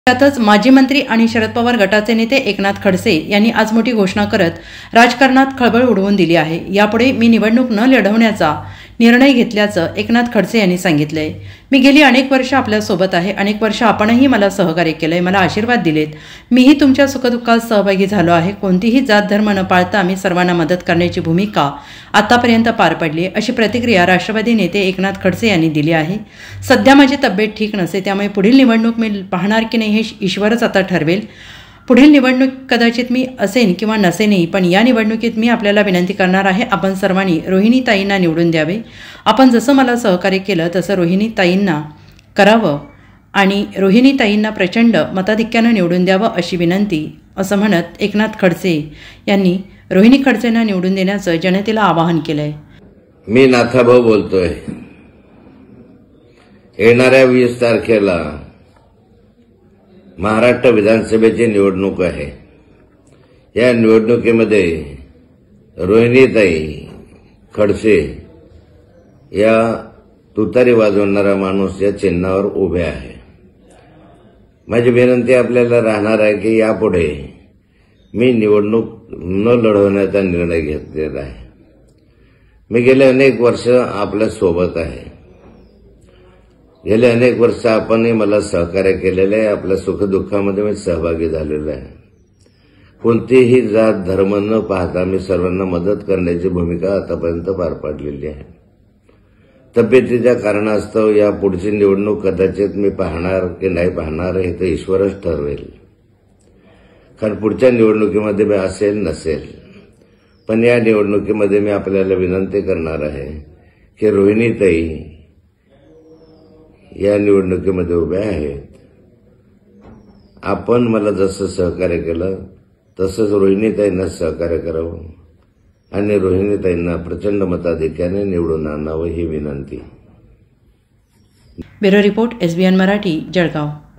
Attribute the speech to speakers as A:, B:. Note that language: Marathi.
A: त्यातच माजी मंत्री आणि शरद पवार गटाचे नेते एकनाथ खडसे यांनी आज मोठी घोषणा करत राजकारणात खळबळ उडवून दिली आहे। यापुढे मी निवडणूक न लढवण्याचा निर्णय घेतल्याचं एकनाथ खडसे यांनी सांगितलंय। मी गेली अनेक वर्ष आपल्या सोबत आहे, अनेक वर्ष आपणही मला सहकार्य केलंय, मला आशीर्वाद दिलेत, मीही तुमच्या सुखदुःखात सहभागी झालो आहे। कोणतीही जात धर्म न पाळता आम्ही सर्वांना मदत करण्याची भूमिका आतापर्यंत पार पडली आहे, अशी प्रतिक्रिया राष्ट्रवादी नेते एकनाथ खडसे यांनी दिली आहे। सध्या माझी तब्येत ठीक नसते, त्यामुळे पुढील निवडणूक मी पाहणार की नाही हे ईश्वरच आता ठरवेल। पुढील निवडणूक कदाचित मी असेन किंवा नसेनही, पण या निवडणुकीत मी आपल्याला विनंती करणार आहे, आपण सर्वांनी रोहिणीताईंना निवडून द्यावे। आपण जसं मला सहकार्य केलं तसं रोहिणीताईंना करावं आणि रोहिणीताईंना प्रचंड मताधिक्यानं निवडून द्यावं अशी विनंती, असं म्हणत एकनाथ खडसे यांनी रोहिणी खडसेंना निवडून देण्याचं जनतेला आवाहन केलंय।
B: मी नाथाभाऊ बोलतोय। येणाऱ्या 20 तारखेला महाराष्ट्र विधानसभेची निवडणूक आहे। या निवडणुकीमध्ये रोहिणीताई खडसे या तुतारी वाजवणारा माणूस या चिन्हावर उभे आहे। माझी विनंती आपल्याला राहणार आहे की यापुढे मी निवडणूक न लढवण्याचा निर्णय घेतलेला आहे। मी गेले अनेक वर्ष आपल्या सोबत आहे, गेले अनेक वर्ष आपणही मला सहकार्य केलेले आहे, आपल्या सुखदुःखामध्ये मी सहभागी झालेलो आहे। कोणतीही जात धर्म न पाहता मी सर्वांना मदत करण्याची भूमिका आतापर्यंत पार पाडलेली आहे। तब्येतीच्या कारणास्तव या पुढची निवडणूक कदाचित मी पाहणार की नाही पाहणार हे तर ईश्वरच ठरवेल, कारण पुढच्या निवडणुकीमध्ये मी असेल नसेल, पण या निवडणुकीमध्ये मी आपल्याला विनंती करणार आहे की रोहिणीताई या निवडणुकीमध्ये उभ्या आहेत। आपण मला जसं सहकार्य केलं तसंच रोहिणीताईंना सहकार्य करावं आणि रोहिणीताईंना प्रचंड मताधिक्याने निवडून आणावं ही विनंती।
A: Bureau report SBN Marathi, Jalgaon.